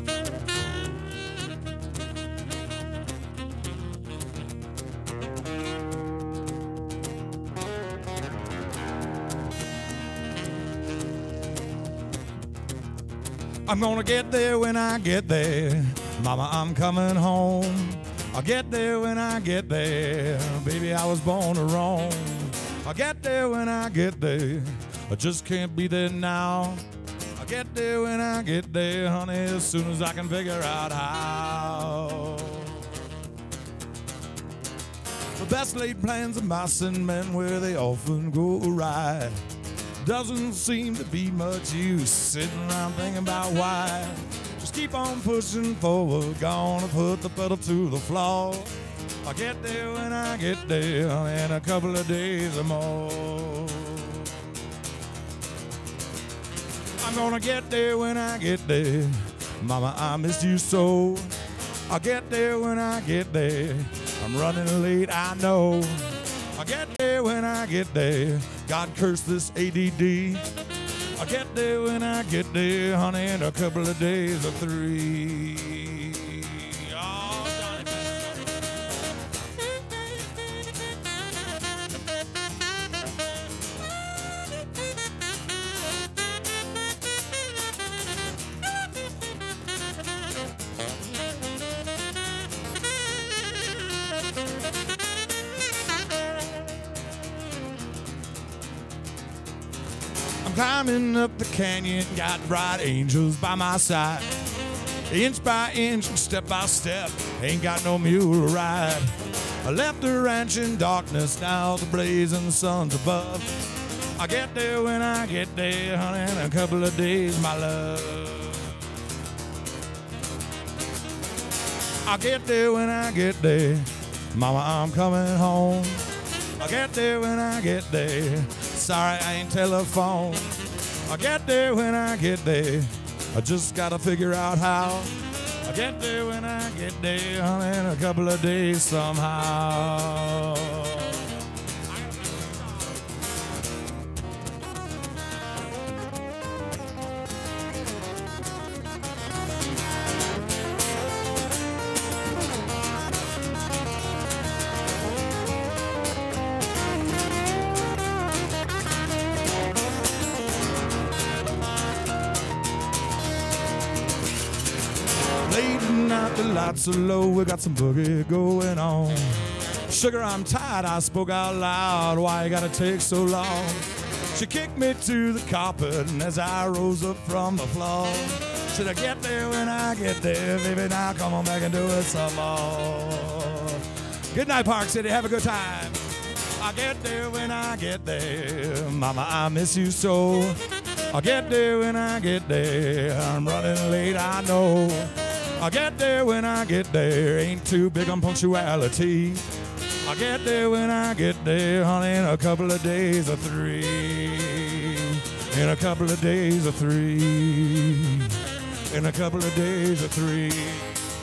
I'm gonna get there when I get there. Mama, I'm coming home. I'll get there when I get there. Baby, I was born to roam. I'll get there when I get there. I just can't be there now. I'll get there when I get there, honey, as soon as I can figure out how. The best laid plans of mice and men, where they often go awry. Doesn't seem to be much use sitting around thinking about why. Just keep on pushing forward, gonna put the pedal to the floor. I'll get there when I get there in a couple of days or more. I'm gonna get there when I get there. Mama, I missed you so. I'll get there when I get there. I'm running late, I know. I'll get there when I get there. God curse this ADD. I'll get there when I get there, honey, in a couple of days or 3. Oh, Johnny. Climbing up the canyon, got bright angels by my side. Inch by inch and step by step, ain't got no mule to ride. I left the ranch in darkness, now the blazing sun's above. I'll get there when I get there, honey, in a couple of days, my love. I'll get there when I get there. Mama, I'm coming home. I'll get there when I get there. Sorry, I ain't telephone. I'll get there when I get there. I just gotta figure out how. I'll get there when I get there, honey, in a couple of days somehow. The lights are low, we got some boogie going on. Sugar, I'm tired, I spoke out loud. Why you gotta take so long? She kicked me to the carpet, and as I rose up from the floor, should I get there when I get there? Baby, now come on back and do it some more. Good night, Park City, have a good time. I'll get there when I get there. Mama, I miss you so. I'll get there when I get there. I'm running late, I know. I'll get there when I get there, ain't too big on punctuality. I'll get there when I get there, honey, in a couple of days or 3. In a couple of days or 3. In a couple of days or 3.